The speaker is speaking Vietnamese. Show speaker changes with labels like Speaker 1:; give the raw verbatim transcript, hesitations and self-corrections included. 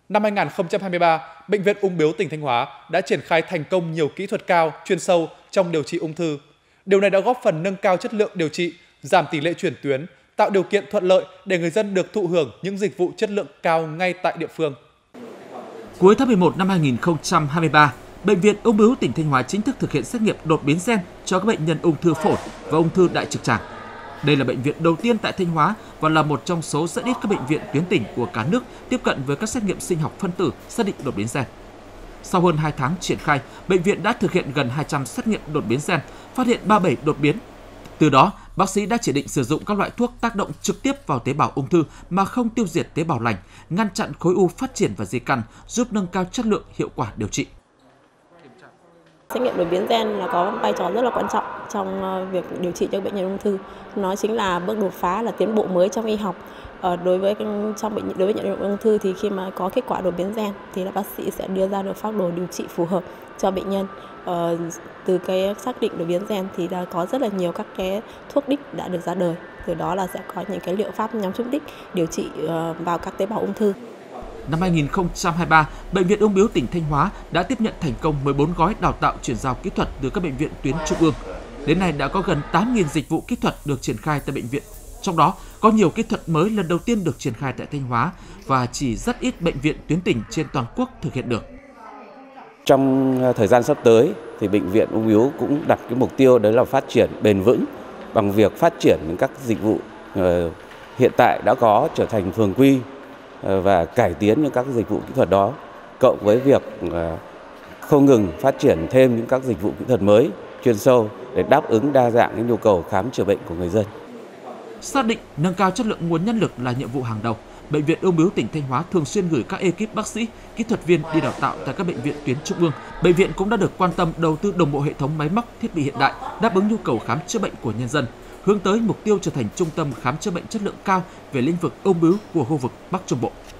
Speaker 1: Năm hai nghìn không trăm hai mươi ba, Bệnh viện Ung bướu tỉnh Thanh Hóa đã triển khai thành công nhiều kỹ thuật cao, chuyên sâu trong điều trị ung thư. Điều này đã góp phần nâng cao chất lượng điều trị, giảm tỷ lệ chuyển tuyến, tạo điều kiện thuận lợi để người dân được thụ hưởng những dịch vụ chất lượng cao ngay tại địa phương.
Speaker 2: Cuối tháng mười một năm hai nghìn không trăm hai mươi ba, Bệnh viện Ung bướu tỉnh Thanh Hóa chính thức thực hiện xét nghiệm đột biến gen cho các bệnh nhân ung thư phổi và ung thư đại trực tràng. Đây là bệnh viện đầu tiên tại Thanh Hóa và là một trong số rất ít các bệnh viện tuyến tỉnh của cả nước tiếp cận với các xét nghiệm sinh học phân tử xác định đột biến gen. Sau hơn hai tháng triển khai, bệnh viện đã thực hiện gần hai trăm xét nghiệm đột biến gen, phát hiện ba mươi bảy đột biến. Từ đó, bác sĩ đã chỉ định sử dụng các loại thuốc tác động trực tiếp vào tế bào ung thư mà không tiêu diệt tế bào lành, ngăn chặn khối u phát triển và di căn, giúp nâng cao chất lượng hiệu quả điều trị.
Speaker 3: Xét nghiệm đột biến gen là có vai trò rất là quan trọng trong việc điều trị cho bệnh nhân ung thư. Nó chính là bước đột phá, là tiến bộ mới trong y học. Đối với trong bệnh đối với bệnh nhân ung thư thì khi mà có kết quả đột biến gen thì là bác sĩ sẽ đưa ra được phác đồ điều trị phù hợp cho bệnh nhân. Ờ, từ cái xác định đột biến gen thì đã có rất là nhiều các cái thuốc đích đã được ra đời. Từ đó là sẽ có những cái liệu pháp nhắm trúng đích điều trị vào các tế bào ung thư.
Speaker 2: Năm hai nghìn không trăm hai mươi ba, Bệnh viện Ung bướu tỉnh Thanh Hóa đã tiếp nhận thành công mười bốn gói đào tạo chuyển giao kỹ thuật từ các bệnh viện tuyến trung ương. Đến nay đã có gần tám nghìn dịch vụ kỹ thuật được triển khai tại bệnh viện. Trong đó, có nhiều kỹ thuật mới lần đầu tiên được triển khai tại Thanh Hóa và chỉ rất ít bệnh viện tuyến tỉnh trên toàn quốc thực hiện được.
Speaker 4: Trong thời gian sắp tới, thì Bệnh viện Ung bướu cũng đặt cái mục tiêu đấy là phát triển bền vững bằng việc phát triển các dịch vụ hiện tại đã có trở thành thường quy và cải tiến những các dịch vụ kỹ thuật đó, cộng với việc không ngừng phát triển thêm những các dịch vụ kỹ thuật mới, chuyên sâu để đáp ứng đa dạng những nhu cầu khám chữa bệnh của người dân.
Speaker 2: Xác định nâng cao chất lượng nguồn nhân lực là nhiệm vụ hàng đầu, Bệnh viện Ung bướu tỉnh Thanh Hóa thường xuyên gửi các ekip bác sĩ, kỹ thuật viên đi đào tạo tại các bệnh viện tuyến trung ương. Bệnh viện cũng đã được quan tâm đầu tư đồng bộ hệ thống máy móc, thiết bị hiện đại, đáp ứng nhu cầu khám chữa bệnh của nhân dân, hướng tới mục tiêu trở thành trung tâm khám chữa bệnh chất lượng cao về lĩnh vực ung bướu của khu vực Bắc Trung Bộ.